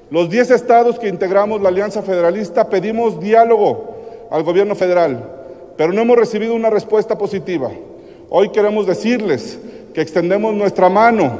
Los 10 estados que integramos la Alianza Federalista pedimos diálogo al gobierno federal, pero no hemos recibido una respuesta positiva. Hoy queremos decirles que extendemos nuestra mano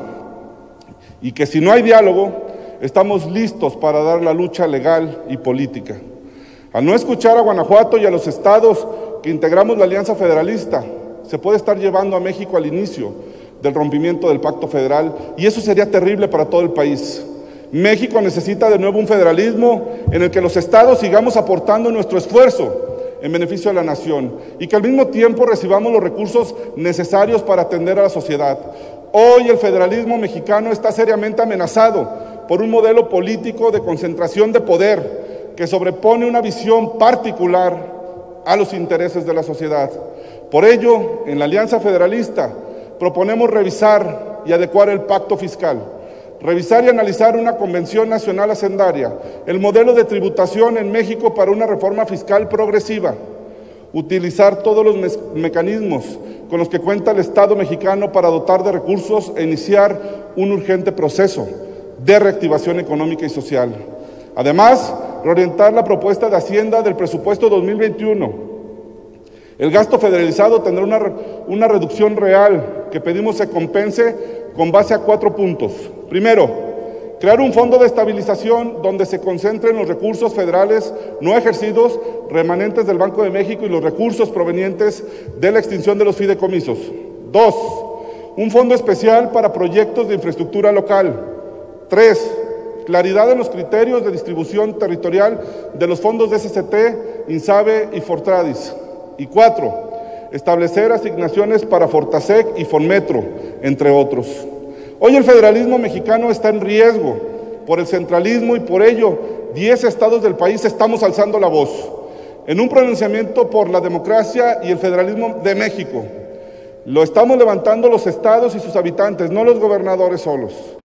y que si no hay diálogo, estamos listos para dar la lucha legal y política. Al no escuchar a Guanajuato y a los estados que integramos la Alianza Federalista, se puede estar llevando a México al inicio del rompimiento del Pacto Federal, y eso sería terrible para todo el país. México necesita de nuevo un federalismo en el que los estados sigamos aportando nuestro esfuerzo en beneficio de la nación y que al mismo tiempo recibamos los recursos necesarios para atender a la sociedad. Hoy el federalismo mexicano está seriamente amenazado por un modelo político de concentración de poder que sobrepone una visión particular a los intereses de la sociedad. Por ello, en la Alianza Federalista proponemos revisar y adecuar el pacto fiscal, revisar y analizar una convención nacional hacendaria, el modelo de tributación en México para una reforma fiscal progresiva, utilizar todos los mecanismos con los que cuenta el Estado mexicano para dotar de recursos e iniciar un urgente proceso de reactivación económica y social. Además, reorientar la propuesta de Hacienda del presupuesto 2021. El gasto federalizado tendrá una reducción real que pedimos se compense con base a 4 puntos. Primero, crear un fondo de estabilización donde se concentren los recursos federales no ejercidos remanentes del Banco de México y los recursos provenientes de la extinción de los fideicomisos. 2, un fondo especial para proyectos de infraestructura local. 3, claridad en los criterios de distribución territorial de los fondos de SST, INSABE y Fortradis. Y 4, establecer asignaciones para Fortasec y Fonmetro, entre otros. Hoy el federalismo mexicano está en riesgo por el centralismo y por ello 10 estados del país estamos alzando la voz en un pronunciamiento por la democracia y el federalismo de México. Lo estamos levantando los estados y sus habitantes, no los gobernadores solos.